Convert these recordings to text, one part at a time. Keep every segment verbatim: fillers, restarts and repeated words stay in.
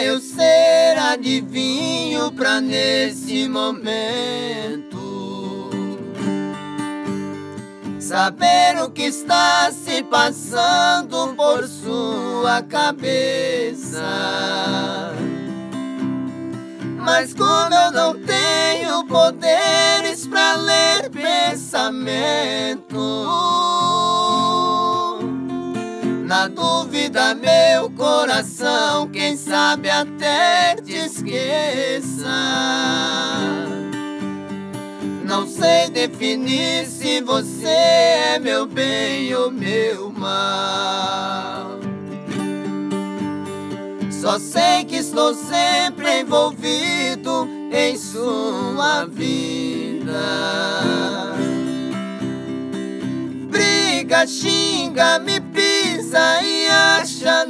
pra eu ser adivinho pra nesse momento saber o que está se passando por sua cabeça. Mas como eu não tenho poderes pra ler pensamento, na dúvida meu coração, quem sabe até te esqueça. Não sei definir se você é meu bem ou meu mal. Só sei que estou sempre envolvido em sua vida. Briga, xinga, me pisa e acha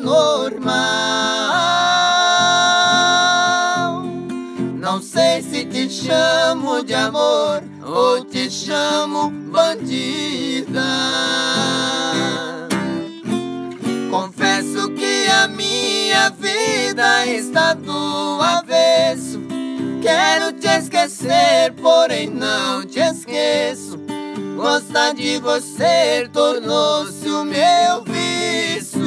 normal. Não sei se te chamo de amor ou te chamo bandida. Confesso que a minha vida está do avesso. Quero te esquecer, porém não te esqueço. Gostar de você tornou-se o meu vício.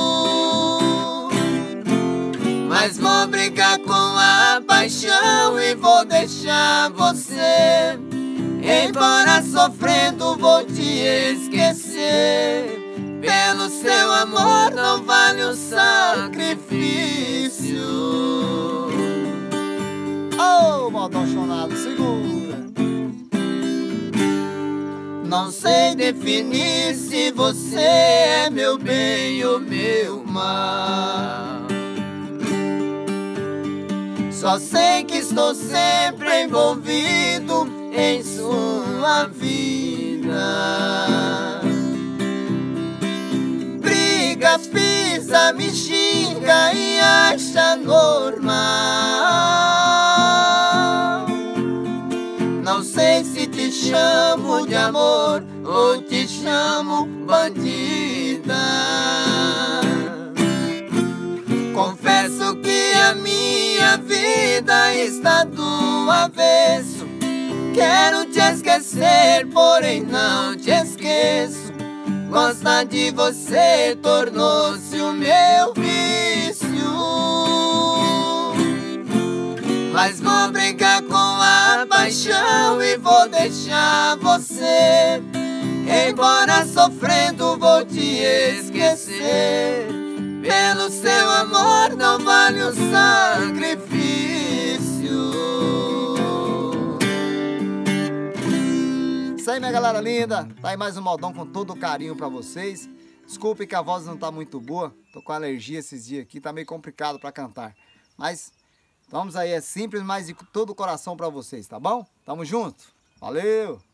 Mas vou brigar com a paixão e vou deixar você. Embora sofrendo vou te esquecer. Pelo seu amor não vale o sacrifício. Ô, modão chonado, segura. Não sei definir se você é meu bem ou meu mal. Só sei que estou sempre envolvido em sua vida. Briga, pisa, me xinga e acha normal. Não sei se te chamo de amor ou te chamo bandida. Confesso que a minha vida está do avesso. Quero te esquecer, porém não te esqueço. Gostar de você tornou-se o meu vício. Mas vou brigar com a paixão e vou deixar você. Embora sofrendo vou te esquecer. Pelo seu amor não vale o sacrifício. Isso aí, minha galera linda. Tá aí mais um modão com todo o carinho pra vocês. Desculpe que a voz não tá muito boa. Tô com alergia esses dias aqui, tá meio complicado pra cantar. Mas vamos aí, é simples, mas de todo o coração pra vocês, tá bom? Tamo junto. Valeu!